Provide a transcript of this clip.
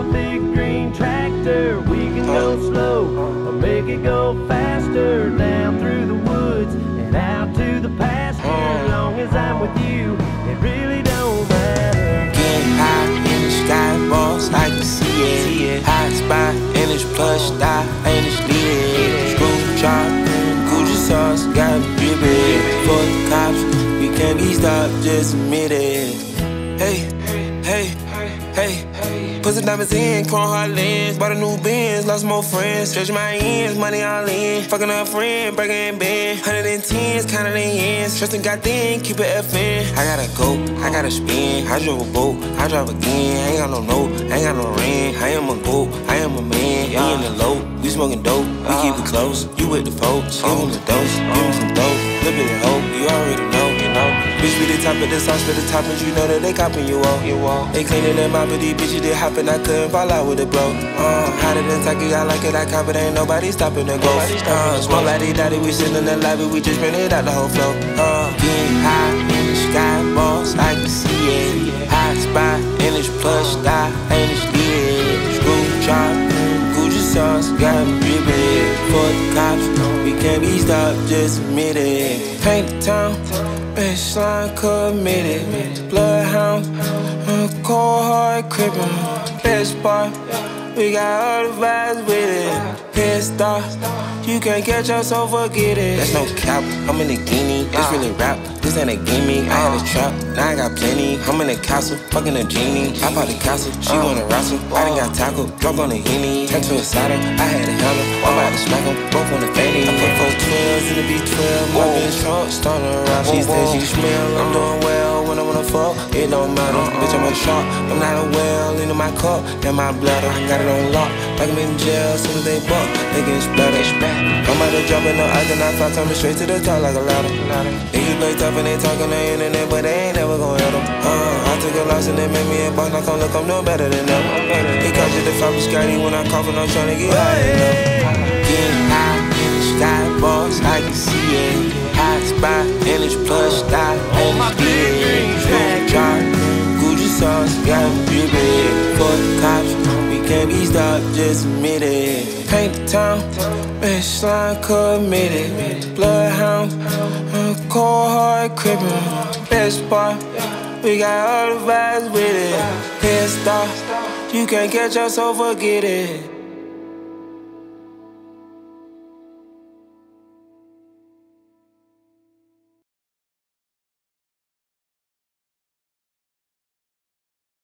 my big green tractor. We can go slow or make it go faster, down through the woods and out to the pasture. As long as I'm with you, it really don't matter. Getting high in the Skybox, I can see it. Hot spot in this plush style, and it's lit. Screw chop, Gucci sauce, got a big for the cops. We can't be stopped, just admit it. Hey, hey, hey. Put some diamonds in, chrome hard lens. Bought a new Benz, lost more friends. Stretch my ends, money all in. Fucking a friend, breaking bend. 110s, counting in ends. Trusting got thin, keep it FN. I gotta go, I gotta spin. I drove a boat, I drive again. I ain't got no note, I ain't got no ring. I am a goat, I am a man. We in the low, we smoking dope. We keep it close, you with the folks. Give him the dose, give him some dope. Little bit of hope, you already know, you know. Bitch, be the top of the sauce for the toppings, you know that they copping you all. They cleaning them out, but these bitches they hopping, I couldn't fall out with the blow. Hotter than Taki, I like it, I cop it, ain't nobody stopping the growth. Small lady daddy, we sitting in the lobby, we just ran it out the whole flow. Getting high in the Skybox, I can see it. Hot spot in this plush style, and it's lit. Screw chop, Gucci sauce, got me drippin'. For the cops, we can't be stopped, just admit it. Paint the town, baseline committed. Bloodhounds, cold hard crippin'. Best part, we got all the vibes with it. Head start, you can't catch us, so forget it. That's no cap, I'm in the guinea. It's really rap, this ain't a gimme. I had a trap, now I got plenty. I'm in the castle, fucking a genie. I bought the castle, she wanna wrestle. I done got tackled, drunk on the Henny. Turned to a saddle, I had a handle. I'm about to smack them, both on the fanny. I put 4 12s in the B12. My bitch trunk, starting to rap. She said she smell, I'm doing well. When I wanna fuck, it don't matter. Bitch, I'm a shark, I'm not a whale. Into my cup, and my bladder. Got it on lock, like I'm in jail. Soon as they buck, they get splattered. I'm out of dropping no ice, and I fly coming straight to the top like a ladder. Niggas play tough and they talk on the internet, but they ain't never gon' hit them. I took a loss and they made me a boss. Now come look, I'm no better than them. He calls you the flop of Scotty when I'm coughing, I'm trying to get high enough. Getting high in the Skybox, I can see it. Hot spot in this plush style, and it's lit. Screw chop, Gucci sauce, got me drippin'. For the cops, we can't be stopped, just admit it. Paint the town, baseline committed. Bloodhounds, cold hard crippin'. Best part, we got all the vibes with it. Head start, you can't catch us, so forget it.